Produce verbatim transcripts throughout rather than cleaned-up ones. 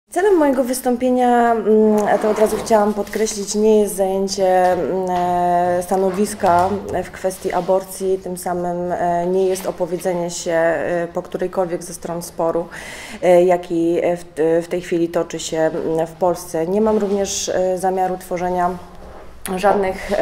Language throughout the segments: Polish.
Celem mojego wystąpienia, to od razu chciałam podkreślić, nie jest zajęcie stanowiska w kwestii aborcji, tym samym nie jest opowiedzenie się po którejkolwiek ze stron sporu, jaki w tej chwili toczy się w Polsce. Nie mam również zamiaru tworzenia żadnych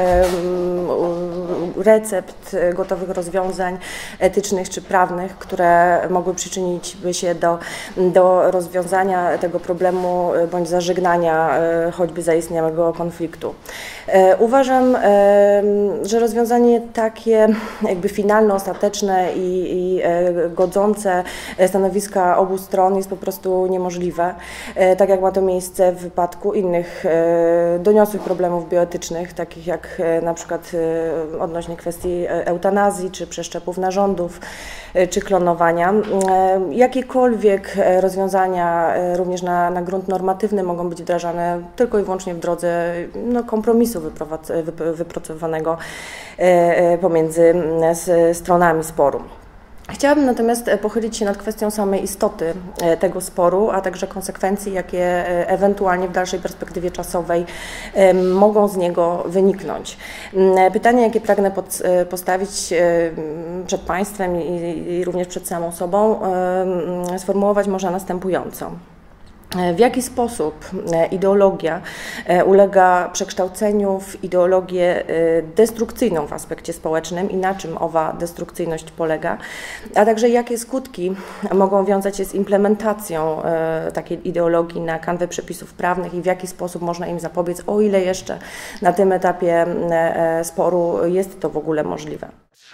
recept, gotowych rozwiązań etycznych czy prawnych, które mogły przyczynić by się do, do rozwiązania tego problemu bądź zażegnania choćby zaistniałego konfliktu. Uważam, że rozwiązanie takie jakby finalne, ostateczne i, i godzące stanowiska obu stron jest po prostu niemożliwe, tak jak ma to miejsce w wypadku innych doniosłych problemów bioetycznych, takich jak na przykład odnośnie kwestii eutanazji, czy przeszczepów narządów, czy klonowania. Jakiekolwiek rozwiązania również na, na grunt normatywny mogą być wdrażane tylko i wyłącznie w drodze no, kompromisu wypracowanego pomiędzy stronami sporu. Chciałabym natomiast pochylić się nad kwestią samej istoty tego sporu, a także konsekwencji, jakie ewentualnie w dalszej perspektywie czasowej mogą z niego wyniknąć. Pytanie, jakie pragnę postawić przed Państwem i również przed samą sobą, sformułować można następująco. W jaki sposób ideologia ulega przekształceniu w ideologię destrukcyjną w aspekcie społecznym i na czym owa destrukcyjność polega, a także jakie skutki mogą wiązać się z implementacją takiej ideologii na kanwie przepisów prawnych i w jaki sposób można im zapobiec, o ile jeszcze na tym etapie sporu jest to w ogóle możliwe.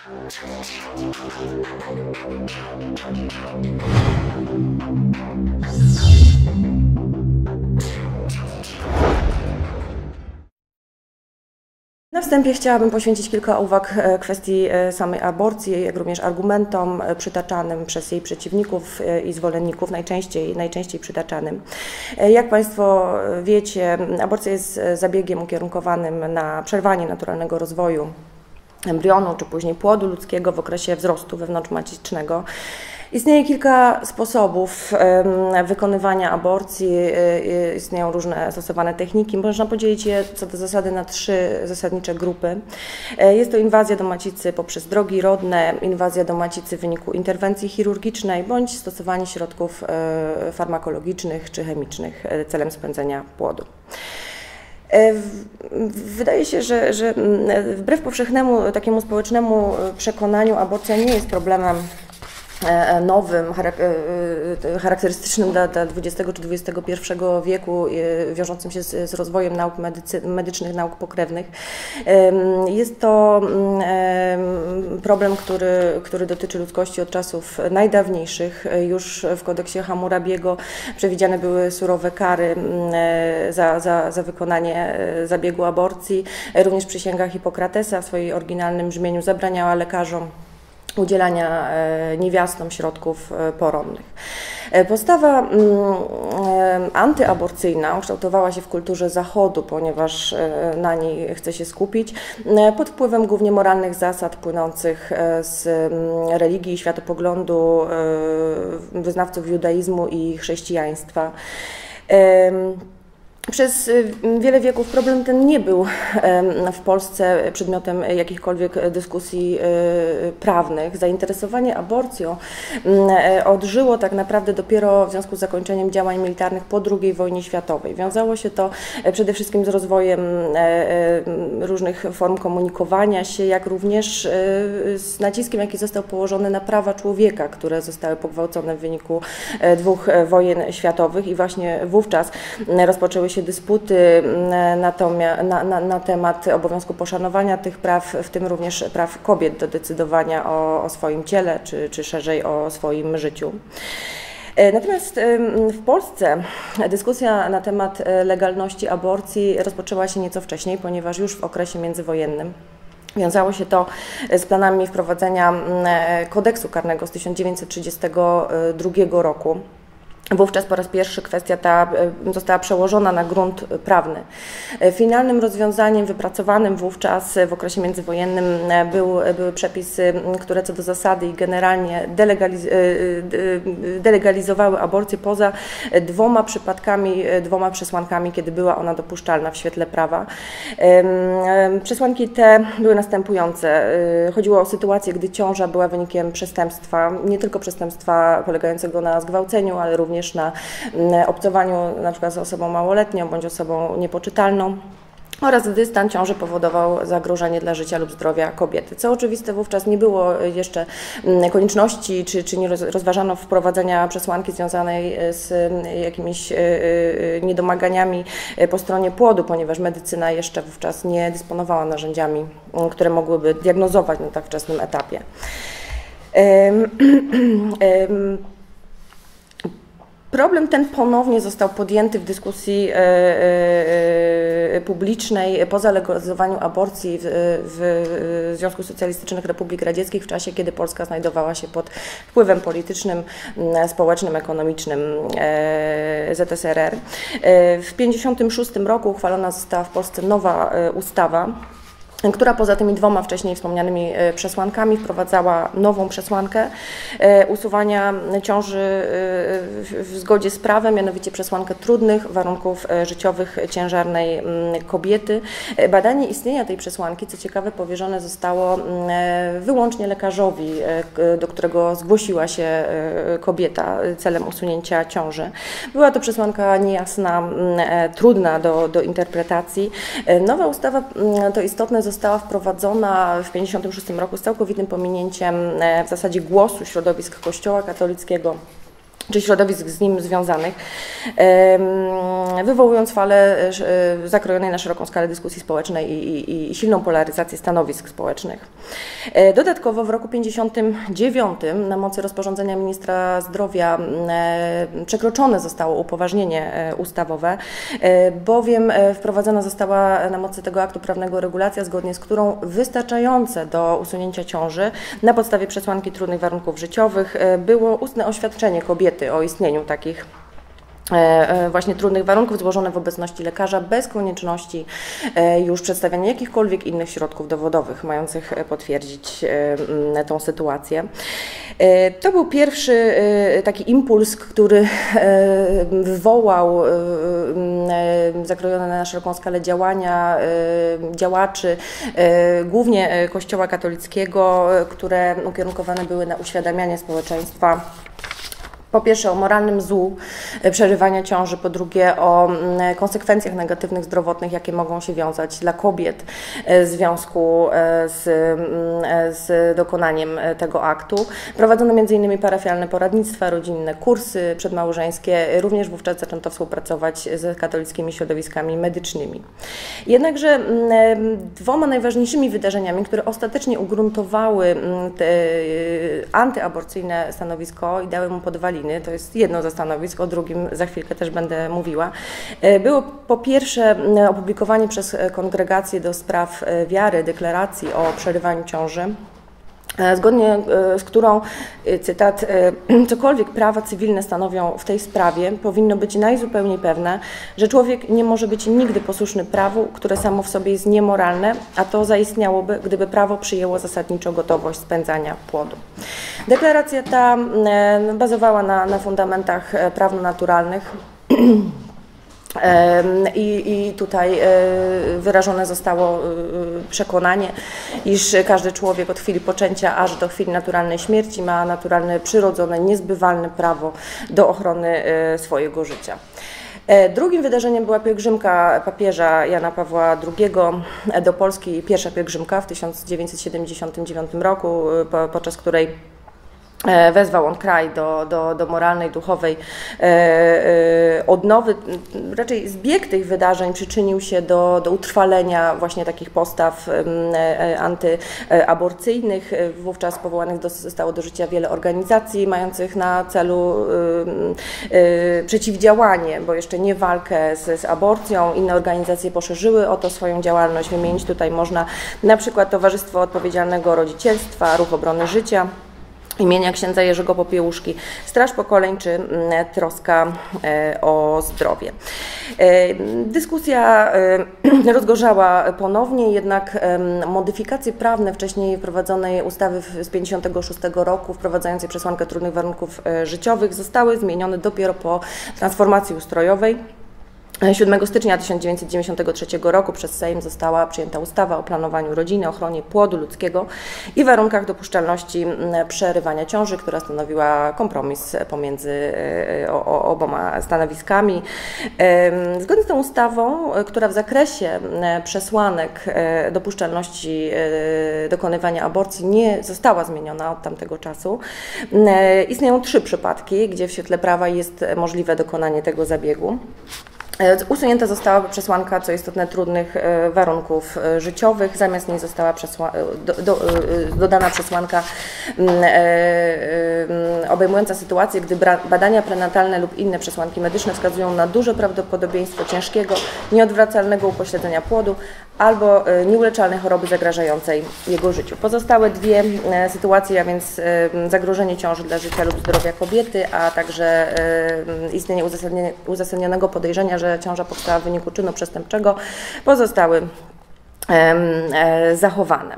Na wstępie chciałabym poświęcić kilka uwag kwestii samej aborcji, jak również argumentom przytaczanym przez jej przeciwników i zwolenników, najczęściej, najczęściej przytaczanym. Jak Państwo wiecie, aborcja jest zabiegiem ukierunkowanym na przerwanie naturalnego rozwoju embrionu czy później płodu ludzkiego w okresie wzrostu wewnątrzmacicznego. Istnieje kilka sposobów wykonywania aborcji, istnieją różne stosowane techniki. Można podzielić je co do zasady na trzy zasadnicze grupy. Jest to inwazja do macicy poprzez drogi rodne, inwazja do macicy w wyniku interwencji chirurgicznej bądź stosowanie środków farmakologicznych czy chemicznych celem spędzenia płodu. Wydaje się, że, że wbrew powszechnemu takiemu społecznemu przekonaniu aborcja nie jest problemem nowym, charakterystycznym dla dwudziestego czy dwudziestego pierwszego wieku, wiążącym się z, z rozwojem nauk medycy, medycznych, nauk pokrewnych. Jest to problem, który, który dotyczy ludzkości od czasów najdawniejszych. Już w kodeksie Hammurabiego przewidziane były surowe kary za, za, za wykonanie zabiegu aborcji. Również przysięga Hipokratesa w swojej oryginalnym brzmieniu zabraniała lekarzom udzielania niewiastom środków poronnych. Postawa antyaborcyjna ukształtowała się w kulturze Zachodu, ponieważ na niej chce się skupić, pod wpływem głównie moralnych zasad płynących z religii i światopoglądu wyznawców judaizmu i chrześcijaństwa. Przez wiele wieków problem ten nie był w Polsce przedmiotem jakichkolwiek dyskusji prawnych. Zainteresowanie aborcją odżyło tak naprawdę dopiero w związku z zakończeniem działań militarnych po drugiej wojnie światowej. Wiązało się to przede wszystkim z rozwojem różnych form komunikowania się, jak również z naciskiem, jaki został położony na prawa człowieka, które zostały pogwałcone w wyniku dwóch wojen światowych i właśnie wówczas rozpoczęły się się dysputy na, na, na, na temat obowiązku poszanowania tych praw, w tym również praw kobiet do decydowania o, o swoim ciele, czy, czy szerzej o swoim życiu. Natomiast w Polsce dyskusja na temat legalności aborcji rozpoczęła się nieco wcześniej, ponieważ już w okresie międzywojennym wiązało się to z planami wprowadzenia kodeksu karnego z tysiąc dziewięćset trzydziestego drugiego roku. Wówczas po raz pierwszy kwestia ta została przełożona na grunt prawny. Finalnym rozwiązaniem wypracowanym wówczas w okresie międzywojennym był, były przepisy, które co do zasady i generalnie delegaliz delegalizowały aborcję poza dwoma przypadkami, dwoma przesłankami, kiedy była ona dopuszczalna w świetle prawa. Przesłanki te były następujące. Chodziło o sytuację, gdy ciąża była wynikiem przestępstwa, nie tylko przestępstwa polegającego na zgwałceniu, ale również na obcowaniu na przykład z osobą małoletnią bądź osobą niepoczytalną, oraz gdy stan ciąży powodował zagrożenie dla życia lub zdrowia kobiety. Co oczywiste, wówczas nie było jeszcze konieczności, czy, czy nie rozważano wprowadzenia przesłanki związanej z jakimiś niedomaganiami po stronie płodu, ponieważ medycyna jeszcze wówczas nie dysponowała narzędziami, które mogłyby diagnozować na tak wczesnym etapie. Problem ten ponownie został podjęty w dyskusji e, e, publicznej po zalegalizowaniu aborcji w, w Związku Socjalistycznych Republik Radzieckich w czasie, kiedy Polska znajdowała się pod wpływem politycznym, społecznym, ekonomicznym e, Z S R R. E, w tysiąc dziewięćset pięćdziesiątym szóstym roku uchwalona została w Polsce nowa e, ustawa, która poza tymi dwoma wcześniej wspomnianymi przesłankami wprowadzała nową przesłankę usuwania ciąży w zgodzie z prawem, mianowicie przesłankę trudnych warunków życiowych ciężarnej kobiety. Badanie istnienia tej przesłanki, co ciekawe, powierzone zostało wyłącznie lekarzowi, do którego zgłosiła się kobieta celem usunięcia ciąży. Była to przesłanka niejasna, trudna do, do interpretacji. Nowa ustawa, to istotne, została wprowadzona w tysiąc dziewięćset pięćdziesiątym szóstym roku z całkowitym pominięciem w zasadzie głosu środowisk Kościoła katolickiego czy środowisk z nim związanych, wywołując falę zakrojonej na szeroką skalę dyskusji społecznej i, i, i silną polaryzację stanowisk społecznych. Dodatkowo w roku tysiąc dziewięćset pięćdziesiątym dziewiątym na mocy rozporządzenia ministra zdrowia przekroczone zostało upoważnienie ustawowe, bowiem wprowadzona została na mocy tego aktu prawnego regulacja, zgodnie z którą wystarczające do usunięcia ciąży na podstawie przesłanki trudnych warunków życiowych było ustne oświadczenie kobiety o istnieniu takich właśnie trudnych warunków złożone w obecności lekarza bez konieczności już przedstawiania jakichkolwiek innych środków dowodowych mających potwierdzić tą sytuację. To był pierwszy taki impuls, który wywołał zakrojone na szeroką skalę działania działaczy, głównie Kościoła katolickiego, które ukierunkowane były na uświadamianie społeczeństwa po pierwsze o moralnym złu przerywania ciąży, po drugie o konsekwencjach negatywnych zdrowotnych, jakie mogą się wiązać dla kobiet w związku z, z dokonaniem tego aktu. Prowadzono między innymi parafialne poradnictwa rodzinne, kursy przedmałżeńskie, również wówczas zaczęto współpracować z katolickimi środowiskami medycznymi. Jednakże dwoma najważniejszymi wydarzeniami, które ostatecznie ugruntowały te antyaborcyjne stanowisko i dały mu podwaliny, to jest jedno ze stanowisk, o drugim za chwilkę też będę mówiła, było po pierwsze opublikowanie przez Kongregację do Spraw Wiary deklaracji o przerywaniu ciąży, zgodnie z którą, cytat, cokolwiek prawa cywilne stanowią w tej sprawie, powinno być najzupełniej pewne, że człowiek nie może być nigdy posłuszny prawu, które samo w sobie jest niemoralne, a to zaistniałoby, gdyby prawo przyjęło zasadniczo gotowość spędzania płodu. Deklaracja ta bazowała na, na fundamentach prawno-naturalnych. I, I tutaj wyrażone zostało przekonanie, iż każdy człowiek od chwili poczęcia aż do chwili naturalnej śmierci ma naturalne, przyrodzone, niezbywalne prawo do ochrony swojego życia. Drugim wydarzeniem była pielgrzymka papieża Jana Pawła drugiego do Polski, pierwsza pielgrzymka w tysiąc dziewięćset siedemdziesiątym dziewiątym roku, podczas której wezwał on kraj do, do, do moralnej, duchowej e, e, odnowy. Raczej zbieg tych wydarzeń przyczynił się do, do utrwalenia właśnie takich postaw e, antyaborcyjnych. Wówczas powołanych do, zostało do życia wiele organizacji mających na celu e, e, przeciwdziałanie, bo jeszcze nie walkę z, z aborcją. Inne organizacje poszerzyły o to swoją działalność. Wymienić tutaj można na przykład Towarzystwo Odpowiedzialnego Rodzicielstwa, Ruch Obrony Życia, imienia księdza Jerzego Popiełuszki, Straż Pokoleń czy troska o zdrowie. Dyskusja rozgorzała ponownie, jednak modyfikacje prawne wcześniej wprowadzonej ustawy z tysiąc dziewięćset pięćdziesiątego szóstego roku wprowadzającej przesłankę trudnych warunków życiowych zostały zmienione dopiero po transformacji ustrojowej. siódmego stycznia tysiąc dziewięćset dziewięćdziesiątego trzeciego roku przez Sejm została przyjęta ustawa o planowaniu rodziny, ochronie płodu ludzkiego i warunkach dopuszczalności przerywania ciąży, która stanowiła kompromis pomiędzy oboma stanowiskami. Zgodnie z tą ustawą, która w zakresie przesłanek dopuszczalności dokonywania aborcji nie została zmieniona od tamtego czasu, istnieją trzy przypadki, gdzie w świetle prawa jest możliwe dokonanie tego zabiegu. Usunięta została przesłanka, co istotne, trudnych warunków życiowych. Zamiast niej została przesła do, do, dodana przesłanka obejmująca sytuację, gdy badania prenatalne lub inne przesłanki medyczne wskazują na duże prawdopodobieństwo ciężkiego, nieodwracalnego upośledzenia płodu albo nieuleczalnej choroby zagrażającej jego życiu. Pozostałe dwie sytuacje, a więc zagrożenie ciąży dla życia lub zdrowia kobiety, a także istnienie uzasadnionego podejrzenia, że ciąża powstała w wyniku czynu przestępczego, pozostały zachowane.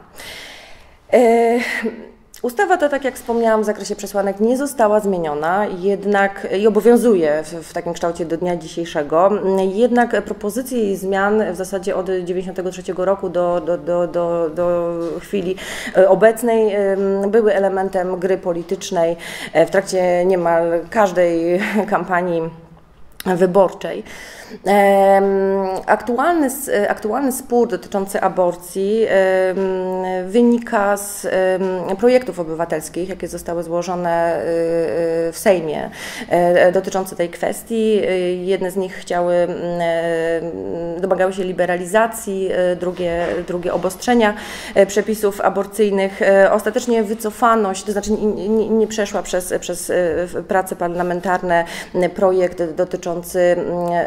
Ustawa ta, tak jak wspomniałam, w zakresie przesłanek nie została zmieniona, jednak i obowiązuje w, w takim kształcie do dnia dzisiejszego, jednak propozycje jej zmian w zasadzie od tysiąc dziewięćset dziewięćdziesiątego trzeciego roku do, do, do, do, do chwili obecnej były elementem gry politycznej w trakcie niemal każdej kampanii wyborczej. Aktualny, aktualny spór dotyczący aborcji wynika z projektów obywatelskich, jakie zostały złożone w Sejmie dotyczące tej kwestii. Jedne z nich chciały, domagały się liberalizacji, drugie, drugie obostrzenia przepisów aborcyjnych. Ostatecznie wycofano się, to znaczy nie, nie, nie przeszła przez, przez prace parlamentarne projekt dotyczący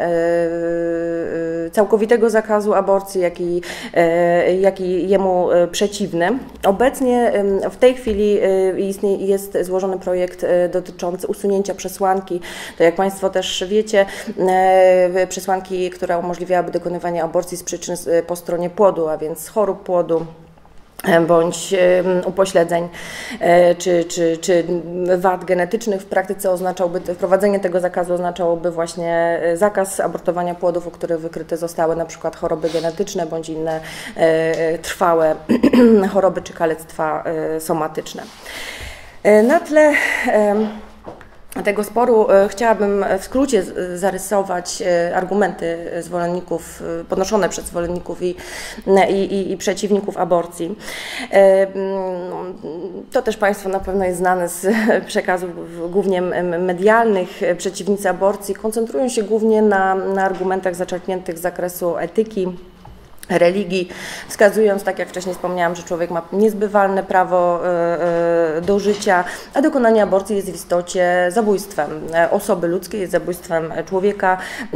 całkowitego zakazu aborcji, jak i, jak i jemu przeciwny. Obecnie w tej chwili istnieje, jest złożony projekt dotyczący usunięcia przesłanki, to jak Państwo też wiecie, przesłanki, która umożliwiałaby dokonywanie aborcji z przyczyn po stronie płodu, a więc chorób płodu, bądź upośledzeń czy, czy, czy wad genetycznych. W praktyce oznaczałby, wprowadzenie tego zakazu oznaczałoby właśnie zakaz abortowania płodów, u których wykryte zostały na przykład choroby genetyczne bądź inne trwałe choroby czy kalectwa somatyczne. Na tle tego sporu chciałabym w skrócie zarysować argumenty zwolenników, podnoszone przez zwolenników i, i, i przeciwników aborcji. To też Państwu na pewno jest znane z przekazów głównie medialnych. Przeciwnicy aborcji koncentrują się głównie na, na argumentach zaczerpniętych z zakresu etyki, religii, wskazując, tak jak wcześniej wspomniałam, że człowiek ma niezbywalne prawo do życia, a dokonanie aborcji jest w istocie zabójstwem osoby ludzkiej, jest zabójstwem człowieka,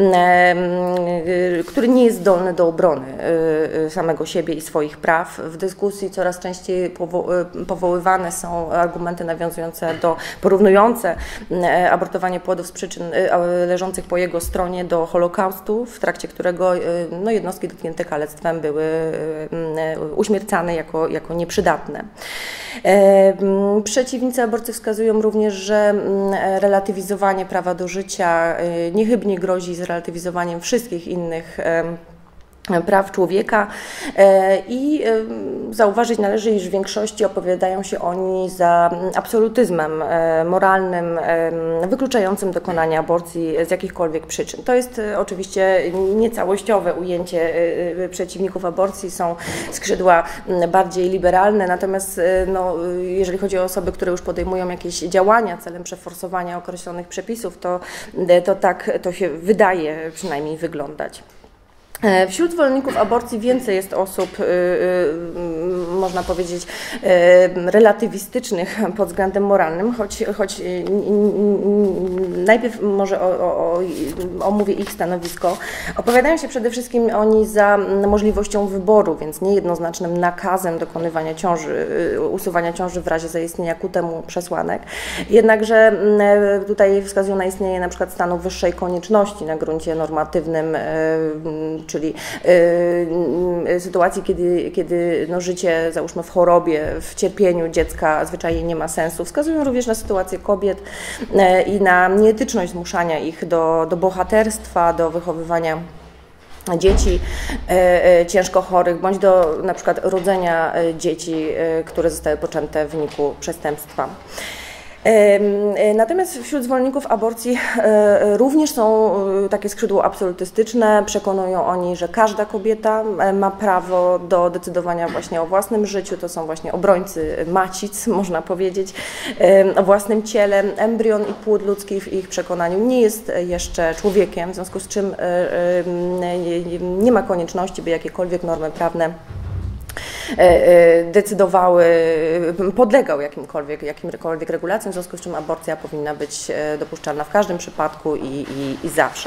który nie jest zdolny do obrony samego siebie i swoich praw. W dyskusji coraz częściej powo powoływane są argumenty nawiązujące do, porównujące abortowanie płodów z przyczyn leżących po jego stronie do Holokaustu, w trakcie którego no, jednostki dotknięte kalectwem były uśmiercane jako, jako nieprzydatne. Przeciwnicy aborcji wskazują również, że relatywizowanie prawa do życia niechybnie grozi zrelatywizowaniem wszystkich innych praw człowieka i zauważyć należy, iż w większości opowiadają się oni za absolutyzmem moralnym, wykluczającym dokonanie aborcji z jakichkolwiek przyczyn. To jest oczywiście niecałościowe ujęcie przeciwników aborcji, są skrzydła bardziej liberalne, natomiast no, jeżeli chodzi o osoby, które już podejmują jakieś działania celem przeforsowania określonych przepisów, to, to tak to się wydaje przynajmniej wyglądać. Wśród zwolenników aborcji więcej jest osób, można powiedzieć, relatywistycznych pod względem moralnym, choć, choć najpierw może o, o, omówię ich stanowisko. Opowiadają się przede wszystkim oni za możliwością wyboru, więc niejednoznacznym nakazem dokonywania ciąży, usuwania ciąży w razie zaistnienia ku temu przesłanek. Jednakże tutaj wskazują na istnienie na przykład stanu wyższej konieczności na gruncie normatywnym, czyli y, sytuacji, kiedy, kiedy no, życie, załóżmy w chorobie, w cierpieniu dziecka zwyczajnie nie ma sensu. Wskazują również na sytuację kobiet y, i na nieetyczność zmuszania ich do, do bohaterstwa, do wychowywania dzieci y, y, ciężko chorych, bądź do na przykład rodzenia y, dzieci, y, które zostały poczęte w wyniku przestępstwa. Natomiast wśród zwolenników aborcji również są takie skrzydło absolutystyczne. Przekonują oni, że każda kobieta ma prawo do decydowania właśnie o własnym życiu. To są właśnie obrońcy macic, można powiedzieć, o własnym ciele. Embrion i płód ludzki w ich przekonaniu nie jest jeszcze człowiekiem, w związku z czym nie ma konieczności, by jakiekolwiek normy prawne decydowały, podlegał jakimkolwiek, jakimkolwiek regulacjom, w związku z czym aborcja powinna być dopuszczalna w każdym przypadku i, i, i zawsze.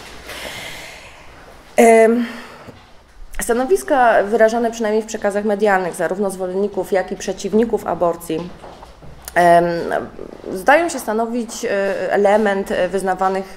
Stanowiska wyrażane przynajmniej w przekazach medialnych, zarówno zwolenników, jak i przeciwników aborcji, zdają się stanowić element wyznawanych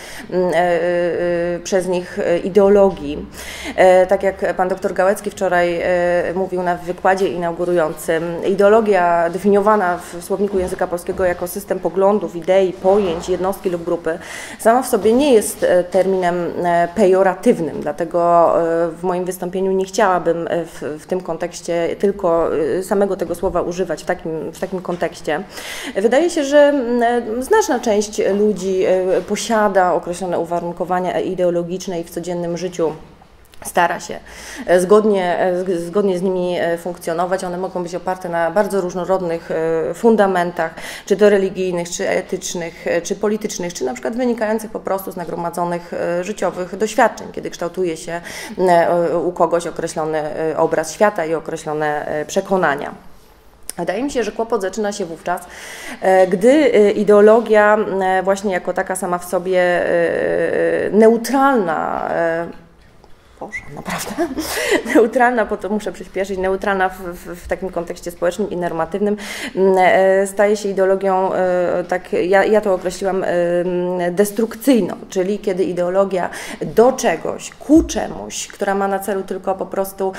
przez nich ideologii. Tak jak pan doktor Gałecki wczoraj mówił na wykładzie inaugurującym, ideologia definiowana w słowniku języka polskiego jako system poglądów, idei, pojęć, jednostki lub grupy sama w sobie nie jest terminem pejoratywnym, dlatego w moim wystąpieniu nie chciałabym w, w tym kontekście tylko samego tego słowa używać w takim, w takim kontekście. Wydaje się, że znaczna część ludzi posiada określone uwarunkowania ideologiczne i w codziennym życiu stara się zgodnie, zgodnie z nimi funkcjonować. One mogą być oparte na bardzo różnorodnych fundamentach, czy to religijnych, czy etycznych, czy politycznych, czy na przykład wynikających po prostu z nagromadzonych życiowych doświadczeń, kiedy kształtuje się u kogoś określony obraz świata i określone przekonania. Wydaje mi się, że kłopot zaczyna się wówczas, gdy ideologia właśnie jako taka sama w sobie neutralna, Boże, naprawdę, neutralna, po to muszę przyspieszyć, neutralna w, w, w takim kontekście społecznym i normatywnym, staje się ideologią, tak, ja, ja to określiłam, destrukcyjną, czyli kiedy ideologia do czegoś, ku czemuś, która ma na celu tylko po prostu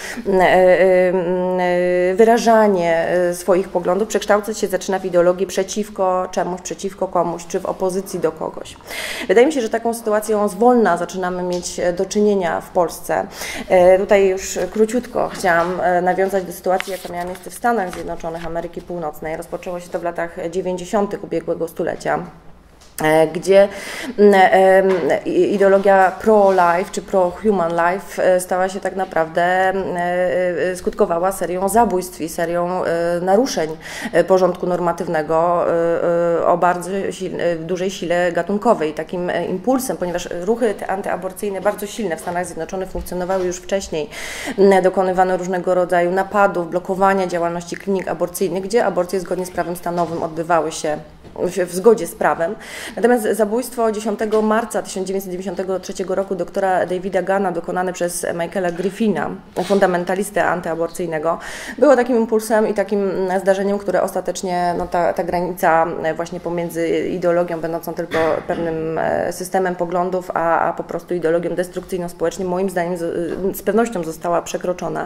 wyrażanie swoich poglądów, przekształcać się zaczyna w ideologii przeciwko czemuś, przeciwko komuś, czy w opozycji do kogoś. Wydaje mi się, że taką sytuacją zwolna zaczynamy mieć do czynienia w Polsce. Tutaj już króciutko chciałam nawiązać do sytuacji, jaka miała miejsce w Stanach Zjednoczonych Ameryki Północnej. Rozpoczęło się to w latach dziewięćdziesiątych ubiegłego stulecia, gdzie ideologia pro-life czy pro-human life stała się tak naprawdę, skutkowała serią zabójstw i serią naruszeń porządku normatywnego o bardzo silne, dużej sile gatunkowej. Takim impulsem, ponieważ ruchy antyaborcyjne bardzo silne w Stanach Zjednoczonych funkcjonowały już wcześniej, dokonywano różnego rodzaju napadów, blokowania działalności klinik aborcyjnych, gdzie aborcje zgodnie z prawem stanowym odbywały się w zgodzie z prawem. Natomiast zabójstwo dziesiątego marca tysiąc dziewięćset dziewięćdziesiątego trzeciego roku doktora Davida Gana dokonane przez Michaela Griffina, fundamentalistę antyaborcyjnego, było takim impulsem i takim zdarzeniem, które ostatecznie, no ta, ta granica właśnie pomiędzy ideologią będącą tylko pewnym systemem poglądów, a, a po prostu ideologią destrukcyjną społecznie, moim zdaniem z, z pewnością została przekroczona.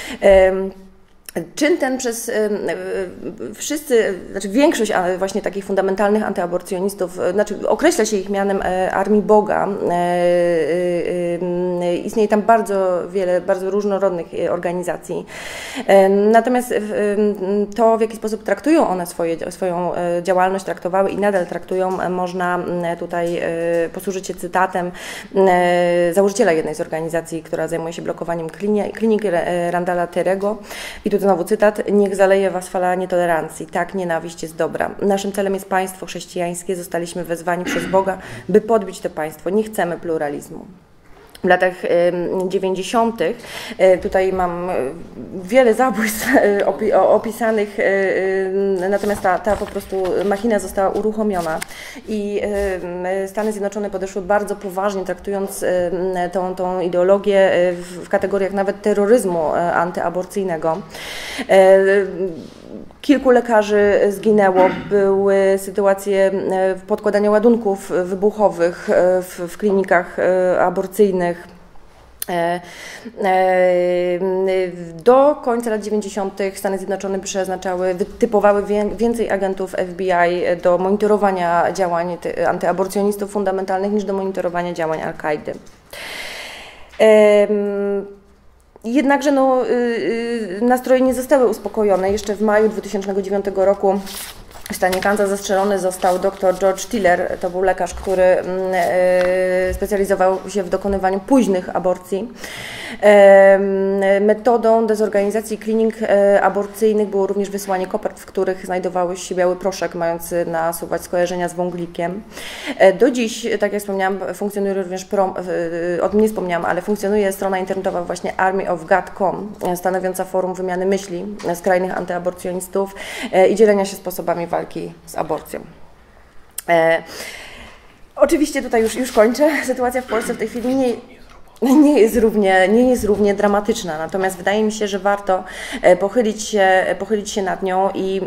Czyn ten przez wszyscy, znaczy większość właśnie takich fundamentalnych antyaborcjonistów, znaczy określa się ich mianem Armii Boga. Istnieje tam bardzo wiele, bardzo różnorodnych organizacji. Natomiast to, w jaki sposób traktują one swoje, swoją działalność, traktowały i nadal traktują, można tutaj posłużyć się cytatem założyciela jednej z organizacji, która zajmuje się blokowaniem klinik, Randala Terego. I tu znowu cytat: niech zaleje was fala nietolerancji, tak, nienawiść jest dobra. Naszym celem jest państwo chrześcijańskie, zostaliśmy wezwani przez Boga, by podbić to państwo, nie chcemy pluralizmu. w latach dziewięćdziesiątych. Tutaj mam wiele zabójstw opisanych, natomiast ta, ta po prostu machina została uruchomiona i Stany Zjednoczone podeszły bardzo poważnie, traktując tą, tą ideologię w kategoriach nawet terroryzmu antyaborcyjnego. Kilku lekarzy zginęło, były sytuacje podkładania ładunków wybuchowych w, w klinikach aborcyjnych. Do końca lat dziewięćdziesiątych Stany Zjednoczone przeznaczały, wytypowały więcej agentów F B I do monitorowania działań antyaborcjonistów fundamentalnych niż do monitorowania działań Al-Kaidy. Jednakże no, nastroje nie zostały uspokojone. Jeszcze w maju dwa tysiące dziewiątego roku w stanie Kansas zastrzelony został dr George Tiller. To był lekarz, który specjalizował się w dokonywaniu późnych aborcji. Metodą dezorganizacji klinik aborcyjnych było również wysłanie kopert, w których znajdowały się biały proszek mający nasuwać skojarzenia z wąglikiem. Do dziś, tak jak wspomniałam, funkcjonuje również, prom, o tym nie wspomniałam, ale funkcjonuje strona internetowa właśnie army of god kropka com, stanowiąca forum wymiany myśli skrajnych antyaborcjonistów i dzielenia się sposobami walki z aborcją. E, oczywiście tutaj już, już kończę. Sytuacja w Polsce w tej chwili nie, nie, jest równie, nie jest równie dramatyczna, natomiast wydaje mi się, że warto pochylić się, pochylić się nad nią i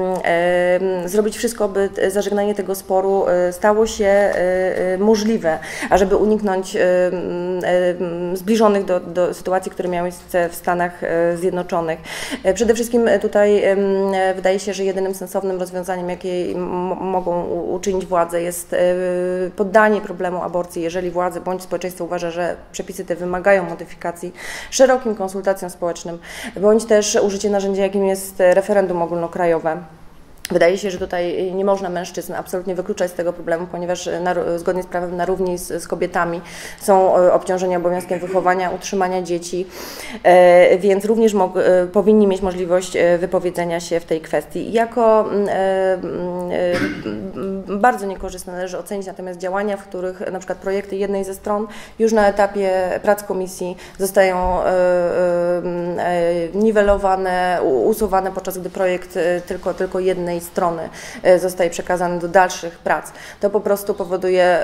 e, zrobić wszystko, by zażegnanie tego sporu stało się e, możliwe, ażeby uniknąć e, e, zbliżonych do, do sytuacji, które miały miejsce w Stanach Zjednoczonych. Przede wszystkim tutaj e, wydaje się, że jedynym sensownym rozwiązaniem, jakie mogą uczynić władze, jest e, poddanie problemu aborcji, jeżeli władze bądź społeczeństwo uważa, że przepisy te wymagają modyfikacji, szerokim konsultacjom społecznym, bądź też użycie narzędzia, jakim jest referendum ogólnokrajowe. Wydaje się, że tutaj nie można mężczyzn absolutnie wykluczać z tego problemu, ponieważ na, zgodnie z prawem na równi z, z kobietami są obciążeni obowiązkiem wychowania, utrzymania dzieci, e, więc również mog, e, powinni mieć możliwość wypowiedzenia się w tej kwestii. Jako e, e, bardzo niekorzystne należy ocenić natomiast działania, w których na przykład projekty jednej ze stron już na etapie prac komisji zostają e, e, niwelowane, usuwane, podczas gdy projekt e, tylko, tylko jednej strony zostaje przekazany do dalszych prac. To po prostu powoduje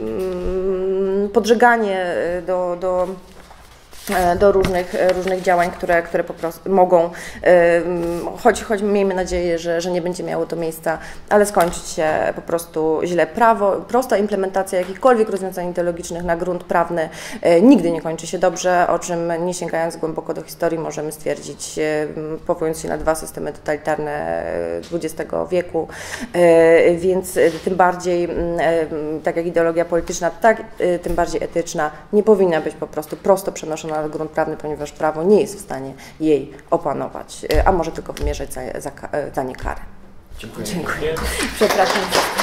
podżeganie do, do do różnych, różnych działań, które, które po prostu mogą, choć, choć miejmy nadzieję, że, że nie będzie miało to miejsca, ale skończyć się po prostu źle. Prawo, prosta implementacja jakichkolwiek rozwiązań ideologicznych na grunt prawny nigdy nie kończy się dobrze, o czym nie sięgając głęboko do historii możemy stwierdzić, powołując się na dwa systemy totalitarne dwudziestego wieku, więc tym bardziej, tak jak ideologia polityczna, tak tym bardziej etyczna nie powinna być po prostu prosto przenoszona na grunt prawny, ponieważ prawo nie jest w stanie jej opanować, a może tylko wymierzać za, za, za nie karę. Dziękuję. Dziękuję. Przepraszam.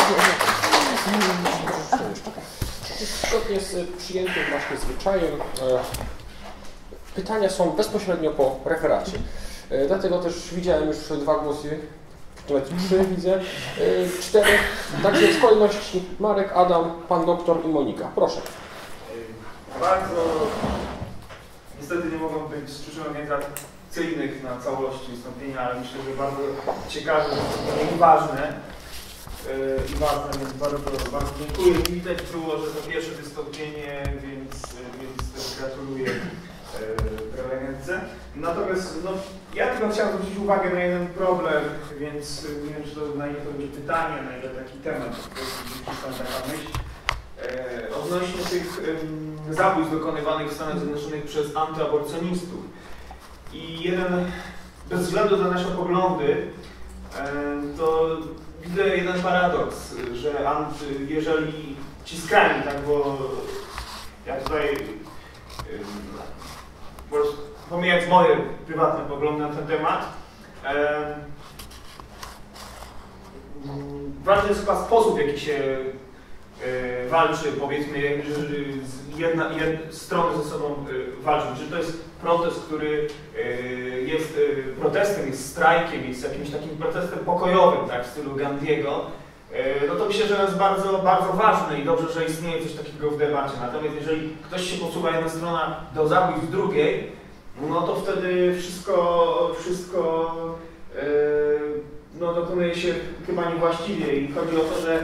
Zgodnie z przyjętym właśnie zwyczajem pytania są bezpośrednio po referacie. Dlatego też widziałem już dwa głosy, nawet trzy widzę, cztery. Także w kolejności Marek, Adam, pan doktor i Monika. Proszę. Bardzo niestety nie mogą być z przyczyn organizacyjnych na całości wystąpienia, ale myślę, że bardzo ciekawe i ważne. Yy, I ważne, więc bardzo, bardzo dziękuję. Widać było, że to pierwsze wystąpienie, więc, więc gratuluję yy, prelegentce. Natomiast no, ja tylko chciałem zwrócić uwagę na jeden problem, więc nie wiem, czy to na ile to będzie pytanie, na ile taki temat, to jest taka myśl. Odnośnie tych um, zabójstw dokonywanych w Stanach Zjednoczonych przez antyaborcjonistów. I jeden, bez względu na nasze poglądy, um, to widzę jeden paradoks, że anty, jeżeli ci skrajni, tak, bo ja tutaj, um, pomijając moje prywatne poglądy na ten temat, um, ważny jest chyba sposób, w jaki się walczy, powiedzmy, że jedna, jedna strony ze sobą walczą. Czy to jest protest, który jest protestem, jest strajkiem, jest jakimś takim protestem pokojowym, tak, w stylu Gandhiego, no to myślę, że to jest bardzo, bardzo ważne i dobrze, że istnieje coś takiego w debacie. Natomiast jeżeli ktoś się posuwa jedna strona do zabójstw drugiej, no to wtedy wszystko, wszystko no, dokonuje się chyba niewłaściwie i chodzi o to, że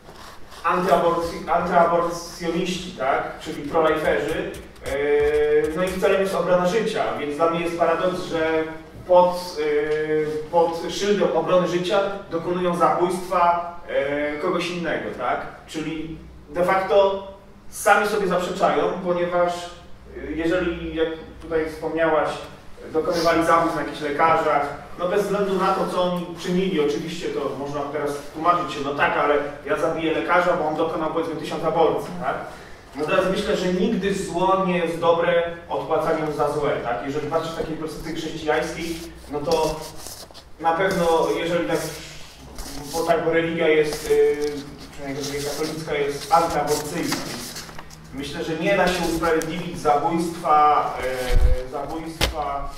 antyaborcjoniści, tak, czyli proliferzy, no ich celem jest obrona życia, więc dla mnie jest paradoks, że pod, pod szyldem obrony życia dokonują zabójstwa kogoś innego, tak? Czyli de facto sami sobie zaprzeczają, ponieważ jeżeli, jak tutaj wspomniałaś, dokonywali zabójstw na jakichś lekarzach, no bez względu na to, co oni czynili, oczywiście to można teraz tłumaczyć się, no tak, ale ja zabiję lekarza, bo on dokonał powiedzmy tysiąc aborcji, tak? No teraz myślę, że nigdy zło nie jest dobre odpłacaniem za złe, tak? Jeżeli patrzysz w takiej perspektywie chrześcijańskiej, no to na pewno, jeżeli tak, bo tak, bo religia jest, yy, przynajmniej katolicka jest antyaborcyjna. Myślę, że nie da się usprawiedliwić zabójstwa, yy, zabójstwa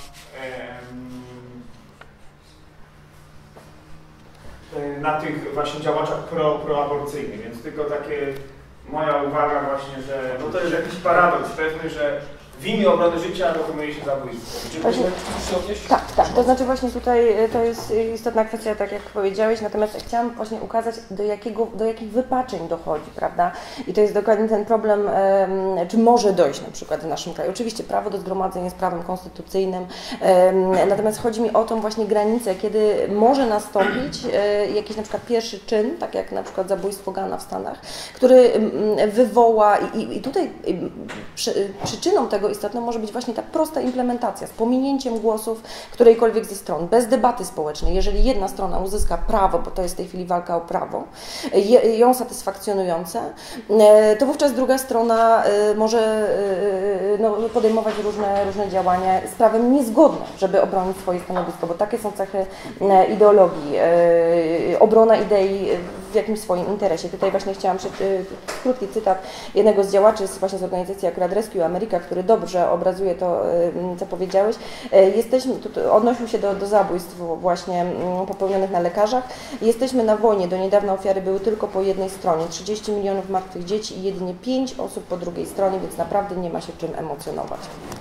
yy, na tych właśnie działaczach pro, proaborcyjnych, więc tylko takie moja uwaga właśnie, że no to jest jakiś paradoks pewny, że w imię obrony życia dokonuje się zabójstwo. Właśnie, tak, tak. To znaczy właśnie tutaj to jest istotna kwestia, tak jak powiedziałeś, natomiast chciałam właśnie ukazać, do, jakiego, do jakich wypaczeń dochodzi, prawda? I to jest dokładnie ten problem, um, czy może dojść na przykład w naszym kraju. Oczywiście prawo do zgromadzeń jest prawem konstytucyjnym, um, natomiast chodzi mi o tą właśnie granicę, kiedy może nastąpić um, jakiś na przykład pierwszy czyn, tak jak na przykład zabójstwo Gana w Stanach, który um, wywoła i, i, i tutaj um, przy, przyczyną tego istotną może być właśnie ta prosta implementacja z pominięciem głosów którejkolwiek ze stron, bez debaty społecznej. Jeżeli jedna strona uzyska prawo, bo to jest w tej chwili walka o prawo, je, ją satysfakcjonujące, to wówczas druga strona może no, podejmować różne, różne działania z prawem niezgodne, żeby obronić swoje stanowisko, bo takie są cechy ideologii, obrona idei w jakimś swoim interesie. Tutaj właśnie chciałam krótki cytat jednego z działaczy właśnie z organizacji akurat Rescue America, który dobrze obrazuje to, co powiedziałeś. Jesteśmy, odnosił się do, do zabójstw właśnie popełnionych na lekarzach. Jesteśmy na wojnie. Do niedawna ofiary były tylko po jednej stronie. trzydzieści milionów martwych dzieci i jedynie pięć osób po drugiej stronie, więc naprawdę nie ma się czym emocjonować.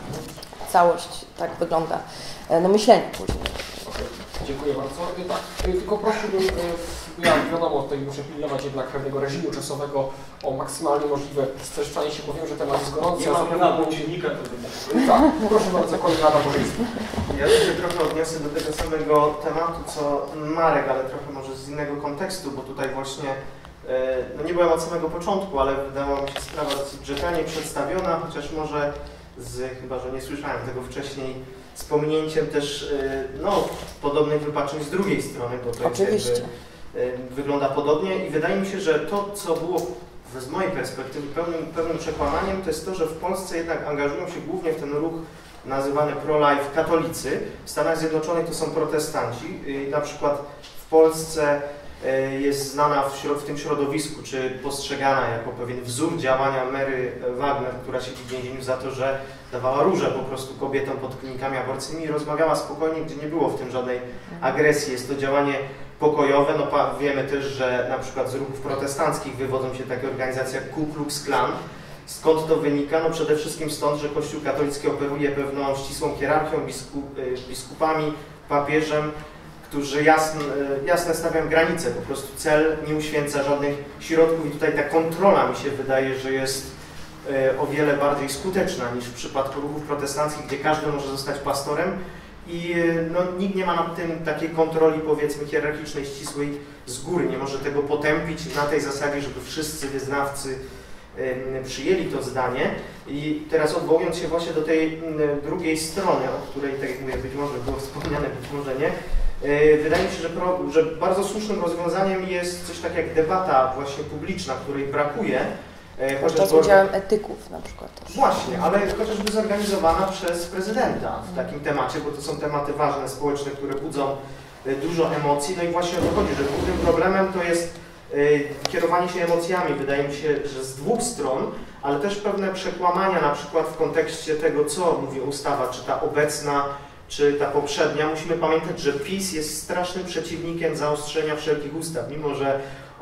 Całość tak wygląda, no myślenie później. Dziękuję bardzo. Tak, tylko prosiłbym, ja wiadomo, tutaj muszę pilnować jednak pewnego reżimu czasowego o maksymalnie możliwe streszczanie się, powiem, że temat jest gorący. Nie ma pewnego dziennika to będzie. Tak, proszę bardzo, kolega Adam Bożyński. Ja się trochę odniosę do tego samego tematu, co Marek, ale trochę może z innego kontekstu, bo tutaj właśnie no nie byłem od samego początku, ale wydała mi się sprawa dosyć rzetelnie przedstawiona, chociaż może z, chyba że nie słyszałem tego wcześniej, z pominięciem też no, podobnych wypaczeń z drugiej strony, bo to Oczywiście. jakby, wygląda podobnie i wydaje mi się, że to, co było z mojej perspektywy pełnym, pełnym przekłamaniem, to jest to, że w Polsce jednak angażują się głównie w ten ruch nazywany pro-life katolicy. W Stanach Zjednoczonych to są protestanci. Na przykład w Polsce jest znana w, w tym środowisku, czy postrzegana jako pewien wzór działania Mary Wagner, która siedzi w więzieniu za to, że dawała róże po prostu kobietom pod klinikami aborcyjnymi i rozmawiała spokojnie, gdzie nie było w tym żadnej agresji. Jest to działanie pokojowe. No, wiemy też, że na przykład z ruchów protestanckich wywodzą się takie organizacje jak Ku Klux Klan. Skąd to wynika? No przede wszystkim stąd, że Kościół katolicki operuje pewną ścisłą hierarchią, biskup, biskupami, papieżem, którzy jasne, jasne stawiają granice, po prostu cel nie uświęca żadnych środków i tutaj ta kontrola mi się wydaje, że jest o wiele bardziej skuteczna niż w przypadku ruchów protestanckich, gdzie każdy może zostać pastorem i no, nikt nie ma nad tym takiej kontroli, powiedzmy, hierarchicznej, ścisłej z góry, nie może tego potępić na tej zasadzie, żeby wszyscy wyznawcy przyjęli to zdanie. I teraz odwołując się właśnie do tej drugiej strony, o której, tak jak mówię, być może było wspomniane, być może nie, wydaje mi się, że, pro, że bardzo słusznym rozwiązaniem jest coś tak jak debata właśnie publiczna, której brakuje. Chociaż z udziałem etyków na przykład też. Właśnie, ale chociażby zorganizowana przez prezydenta w takim temacie, bo to są tematy ważne, społeczne, które budzą dużo emocji. No i właśnie o to chodzi, że głównym problemem to jest kierowanie się emocjami, wydaje mi się, że z dwóch stron, ale też pewne przekłamania, na przykład w kontekście tego, co mówi ustawa, czy ta obecna, czy ta poprzednia. Musimy pamiętać, że PiS jest strasznym przeciwnikiem zaostrzenia wszelkich ustaw, mimo że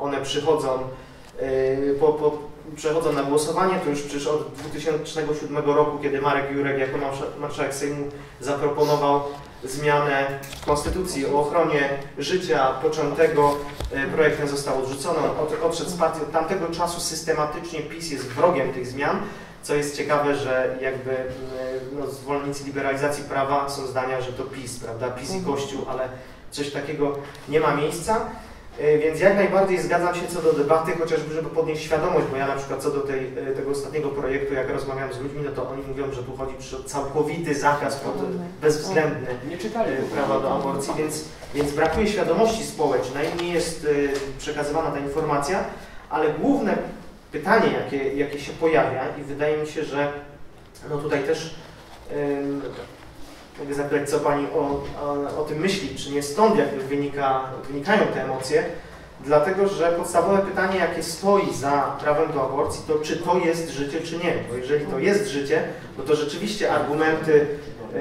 one przychodzą, yy, po, po, przechodzą na głosowanie, to już przecież od dwa tysiące siódmego roku, kiedy Marek Jurek jako marszałek Sejmu zaproponował zmianę Konstytucji o ochronie życia poczętego, projekt ten został odrzucony, od, odszedł z partii. Od tamtego czasu systematycznie PiS jest wrogiem tych zmian, co jest ciekawe, że jakby no, zwolennicy liberalizacji prawa są zdania, że to PiS, prawda, PiS i Kościół, ale coś takiego nie ma miejsca. Więc jak najbardziej zgadzam się co do debaty, chociażby żeby podnieść świadomość, bo ja na przykład co do tej, tego ostatniego projektu, jak rozmawiam z ludźmi, no to oni mówią, że tu chodzi o całkowity zakaz, bezwzględny nie czytali prawa do aborcji, więc, więc brakuje świadomości społecznej, nie jest przekazywana ta informacja, ale główne pytanie, jakie, jakie się pojawia i wydaje mi się, że no tutaj też mogę zapytać, co Pani o, o, o tym myśli, czy nie stąd jakby wynika, wynikają te emocje, dlatego że podstawowe pytanie, jakie stoi za prawem do aborcji, to czy to jest życie, czy nie. Bo jeżeli to jest życie, no to rzeczywiście argumenty y,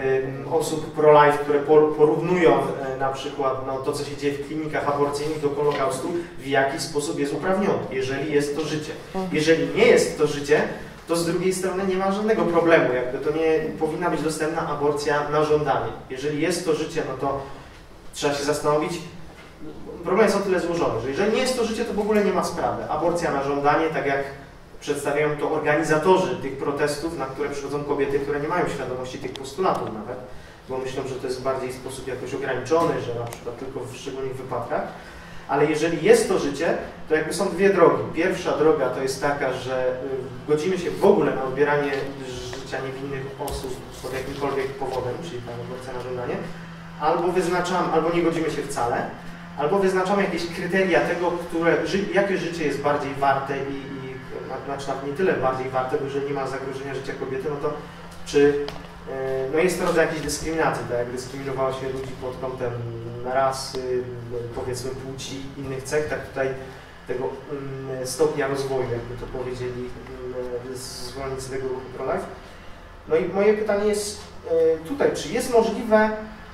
osób pro-life, które porównują y, na przykład no, to, co się dzieje w klinikach aborcyjnych do Holokaustu, w jaki sposób jest uprawnione, jeżeli jest to życie. Jeżeli nie jest to życie, to z drugiej strony nie ma żadnego problemu, jakby to nie powinna być dostępna aborcja na żądanie. Jeżeli jest to życie, no to trzeba się zastanowić. Problem jest o tyle złożony, że jeżeli nie jest to życie, to w ogóle nie ma sprawy. Aborcja na żądanie, tak jak przedstawiają to organizatorzy tych protestów, na które przychodzą kobiety, które nie mają świadomości tych postulatów nawet, bo myślą, że to jest bardziej sposób jakoś ograniczony, że na przykład tylko w szczególnych wypadkach. Ale jeżeli jest to życie, to jakby są dwie drogi. Pierwsza droga to jest taka, że godzimy się w ogóle na odbieranie życia niewinnych osób pod jakimkolwiek powodem, czyli ta aborcja na żądanie, albo wyznaczamy, albo nie godzimy się wcale, albo wyznaczamy jakieś kryteria tego, które, ży, jakie życie jest bardziej warte i, i znaczy nawet nie tyle bardziej warte, bo jeżeli nie ma zagrożenia życia kobiety, no to czy no jest to rodzaj jakiejś dyskryminacji, tak jak dyskryminowała się ludzi pod kątem rasy, powiedzmy płci, innych cech, tak tutaj tego um, stopnia rozwoju, jakby to powiedzieli um, zwolennicy tego ruchu pro-life. No i moje pytanie jest um, tutaj, czy jest możliwe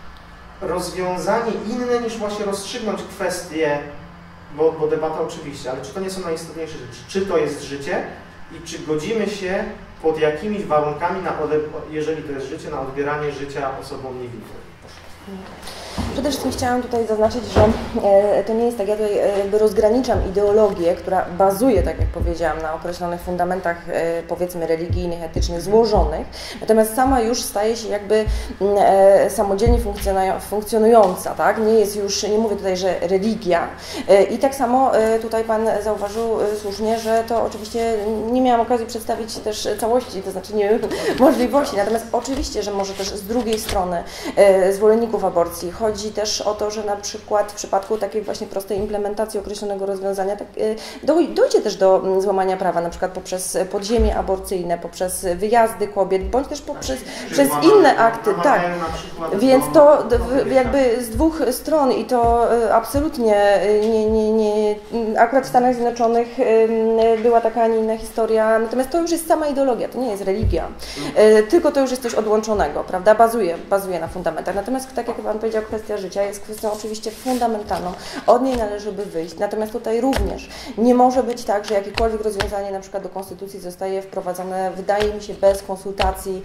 rozwiązanie inne niż właśnie rozstrzygnąć kwestię, bo, bo debata oczywiście, ale czy to nie są najistotniejsze rzeczy, czy to jest życie i czy godzimy się pod jakimiś warunkami, na jeżeli to jest życie, na odbieranie życia osobom niewinnym. Przede wszystkim chciałam tutaj zaznaczyć, że e, to nie jest tak, ja tutaj e, jakby rozgraniczam ideologię, która bazuje, tak jak powiedziałam, na określonych fundamentach e, powiedzmy religijnych, etycznych, złożonych, natomiast sama już staje się jakby e, samodzielnie funkcjonująca, tak? Nie jest już, nie mówię tutaj, że religia e, i tak samo e, tutaj Pan zauważył e, słusznie, że to oczywiście nie miałam okazji przedstawić też całości, to znaczy nie możliwości, natomiast oczywiście, że może też z drugiej strony e, zwolenników aborcji chodzi też o to, że na przykład w przypadku takiej właśnie prostej implementacji określonego rozwiązania tak, dojdzie też do złamania prawa, na przykład poprzez podziemie aborcyjne, poprzez wyjazdy kobiet, bądź też poprzez przez inne akty. Tak. Więc to jakby z dwóch stron i to absolutnie nie, nie, nie, akurat w Stanach Zjednoczonych była taka, a nie inna historia, natomiast to już jest sama ideologia, to nie jest religia, tylko to już jest coś odłączonego, prawda, bazuje, bazuje na fundamentach. Natomiast tak jak Pan powiedział, kwestia życia jest kwestią oczywiście fundamentalną, od niej należy by wyjść, natomiast tutaj również nie może być tak, że jakiekolwiek rozwiązanie na przykład do Konstytucji zostaje wprowadzone, wydaje mi się, bez konsultacji,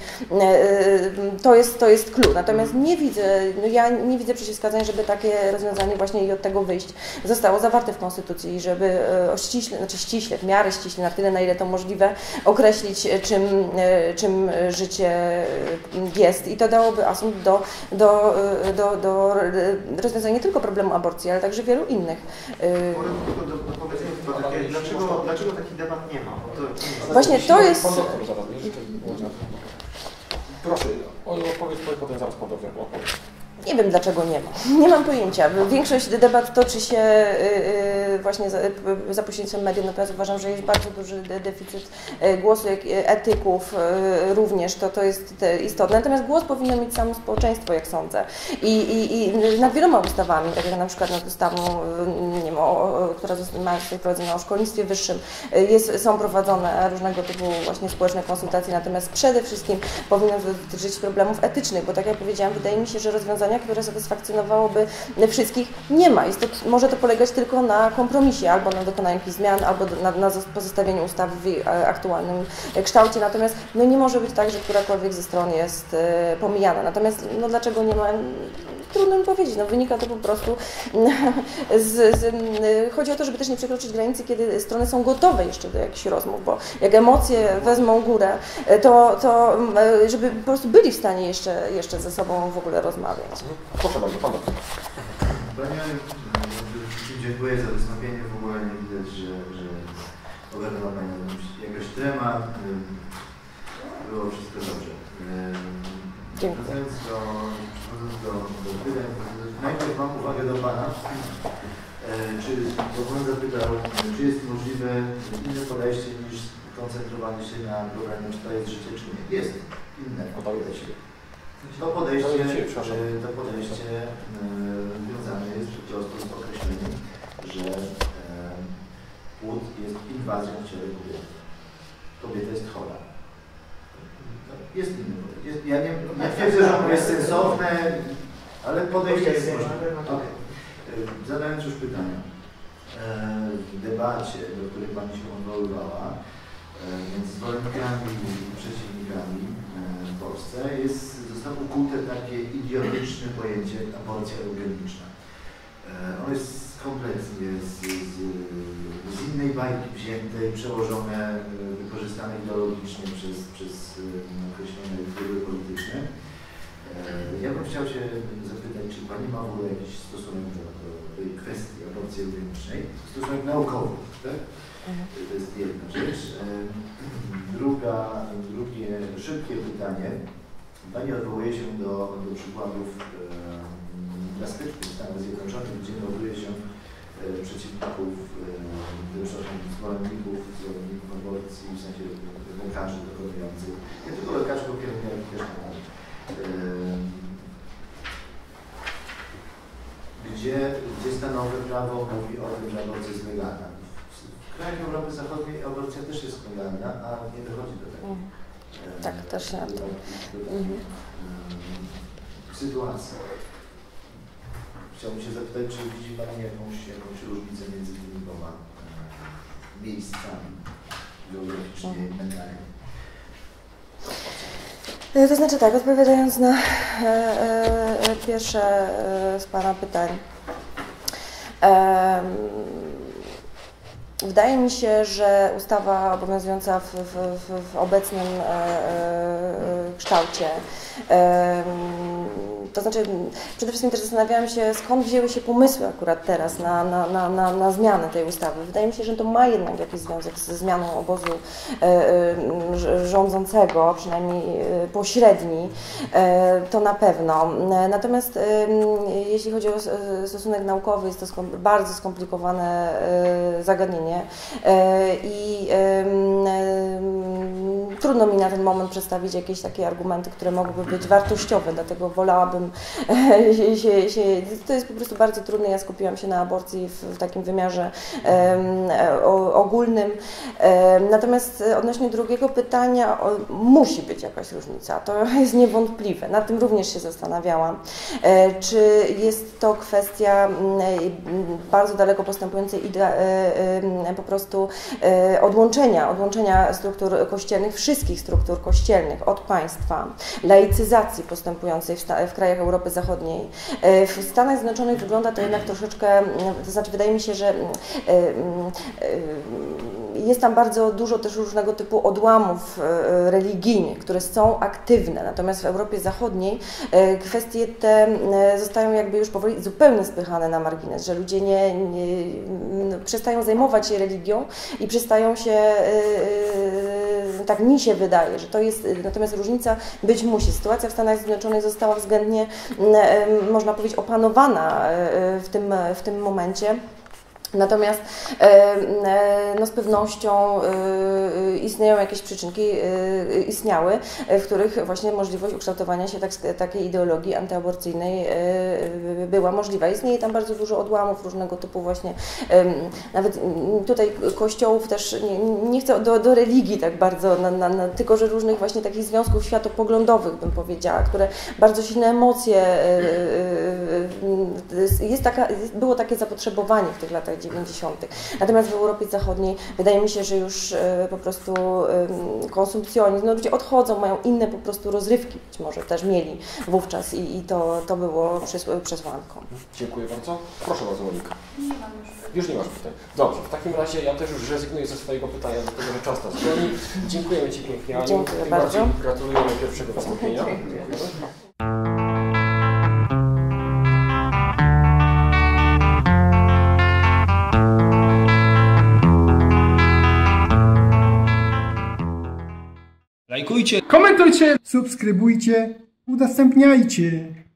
to jest, to jest clue, natomiast nie widzę, no ja nie widzę przeciwwskazań, żeby takie rozwiązanie właśnie i od tego wyjść zostało zawarte w Konstytucji i żeby ściśle, znaczy ściśle, w miarę ściśle, na tyle, na ile to możliwe, określić, czym, czym życie jest i to dałoby asumpt do, do, do, do rozwiązania nie tylko problemu aborcji, ale także wielu innych. Dlaczego, dlaczego taki debat nie ma? To Właśnie to jest... Proszę, o odpowiedź, potem zaraz pan doktor odpowie. Nie wiem, dlaczego nie ma. Nie mam pojęcia. Większość debat toczy się właśnie za, za pośrednictwem mediów, natomiast uważam, że jest bardzo duży deficyt głosu etyków również, to, to jest istotne. Natomiast głos powinno mieć samo społeczeństwo, jak sądzę. I, i, i nad wieloma ustawami, tak jak na przykład nad ustawą, nie wiem, o, która ma zostać prowadzona o szkolnictwie wyższym, jest, są prowadzone różnego typu właśnie społeczne konsultacje, natomiast przede wszystkim powinno dotyczyć problemów etycznych, bo tak jak powiedziałam, wydaje mi się, że rozwiązanie rozwiązania, które satysfakcjonowałoby wszystkich, nie ma. Jest to, może to polegać tylko na kompromisie, albo na dokonaniu jakichś zmian, albo na, na pozostawieniu ustawy w jej aktualnym kształcie, natomiast no, nie może być tak, że którakolwiek ze stron jest e, pomijana. Natomiast no, dlaczego nie ma? Trudno mi powiedzieć, no, wynika to po prostu z, z, chodzi o to, żeby też nie przekroczyć granicy, kiedy strony są gotowe jeszcze do jakichś rozmów, bo jak emocje wezmą górę, to, to żeby po prostu byli w stanie jeszcze, jeszcze ze sobą w ogóle rozmawiać. Proszę bardzo, Pan doktor. Panie, dziękuję za wystąpienie, w ogóle nie widać, że, że ogarnęła Pani jakiś temat, było wszystko dobrze. Dziękuję. Przechodząc do, do, do pytań, najpierw mam uwagę do Pana. Czy, bo Pan zapytał, czy jest możliwe inne podejście niż koncentrowanie się na programie Czy to jest życie, czy nie? Jest inne podejście. To podejście, to podejście związane jest po prostu z określeniem, że płód jest inwazją w ciele kobiety. Kobieta jest chora. Jest inny podejście. Ja nie, nie twierdzę, że ono jest sensowne, ale podejście jest możliwe. Okay. Zadając już pytania. W debacie, do której Pani się odwoływała, między zwolennikami i przeciwnikami w Polsce jest, zostało ukute takie idiotyczne pojęcie aborcja eugeniczna. Ono jest kompletnie z, z, z innej bajki wzięte i przełożone, wykorzystane ideologicznie przez, przez określone wpływy polityczne. Ja bym chciał się zapytać, czy Pani ma w ogóle jakiś stosunek do, do tej kwestii aborcji eugenicznej? Stosunek naukowy, tak? To jest jedna rzecz. Druga, drugie szybkie pytanie. Pani odwołuje się do, do przykładów e, drastycznych w Stanach Zjednoczonych, gdzie morduje się e, przeciwników, e, przepraszam, zwolenników, zwolenników aborcji, w sensie lekarzy dokonujących, nie tylko lekarzy, bo pielęgniarek też tak. Gdzie, gdzie stanowe prawo mówi o tym, że aborcja jest legalna. W krajach Europy Zachodniej aborcja też jest legalna, a nie dochodzi do tego. Mm. Tak, też na to. Mhm. Sytuacja. Chciałbym się zapytać, czy widzi Pani jakąś, jakąś różnicę między tymi dwoma miejscami geograficznie i mentalnie? To znaczy tak, odpowiadając na e, e, pierwsze e, z Pana pytań. E, Wydaje mi się, że ustawa obowiązująca w, w, w, w obecnym e, e, kształcie, e, to znaczy przede wszystkim też zastanawiałam się, skąd wzięły się pomysły akurat teraz na, na, na, na, na zmianę tej ustawy. Wydaje mi się, że to ma jednak jakiś związek ze zmianą obozu e, e, rządzącego, przynajmniej e, pośredni, e, to na pewno. Natomiast e, jeśli chodzi o stosunek naukowy, jest to skom bardzo skomplikowane e, zagadnienie. I trudno mi na ten moment przedstawić jakieś takie argumenty, które mogłyby być wartościowe, dlatego wolałabym się, się, się to jest po prostu bardzo trudne. Ja skupiłam się na aborcji w, w takim wymiarze o, ogólnym. Natomiast odnośnie drugiego pytania, o, musi być jakaś różnica, to jest niewątpliwe. Nad tym również się zastanawiałam. Czy jest to kwestia bardzo daleko postępującej idei, po prostu e, odłączenia, odłączenia struktur kościelnych, wszystkich struktur kościelnych od państwa, laicyzacji postępującej w, w krajach Europy Zachodniej. E, w Stanach Zjednoczonych wygląda to jednak troszeczkę, to znaczy wydaje mi się, że e, e, jest tam bardzo dużo też różnego typu odłamów e, religijnych, które są aktywne, natomiast w Europie Zachodniej e, kwestie te e, zostają jakby już powoli zupełnie spychane na margines, że ludzie nie, nie no, przestają zajmować się religią i przestają się, yy, tak mi się wydaje, że to jest, natomiast różnica być musi. Sytuacja w Stanach Zjednoczonych została względnie, yy, można powiedzieć, opanowana yy, w tym, w tym momencie. Natomiast no, z pewnością istnieją jakieś przyczynki, istniały, w których właśnie możliwość ukształtowania się tak, takiej ideologii antyaborcyjnej była możliwa. Istnieje tam bardzo dużo odłamów różnego typu właśnie, nawet tutaj kościołów też, nie, nie chcę do, do religii tak bardzo, na, na, na, tylko że różnych właśnie takich związków światopoglądowych bym powiedziała, które bardzo silne emocje, jest taka, było takie zapotrzebowanie w tych latach dziewięćdziesiątych. Natomiast w Europie Zachodniej wydaje mi się, że już po prostu konsumpcjonizm, no ludzie odchodzą, mają inne po prostu rozrywki, być może też mieli wówczas i, i to, to było przesłanką. Dziękuję bardzo. Proszę bardzo, Monika. Nie mam już. Już nie masz pytań. Dobrze, w takim razie ja też już rezygnuję ze swojego pytania, dlatego że czas nas goni. Dziękujemy Ci pięknie, Aniu. Dziękuję bardzo. Gratulujemy pierwszego wystąpienia. Dziękujemy. Lajkujcie, komentujcie, subskrybujcie, udostępniajcie.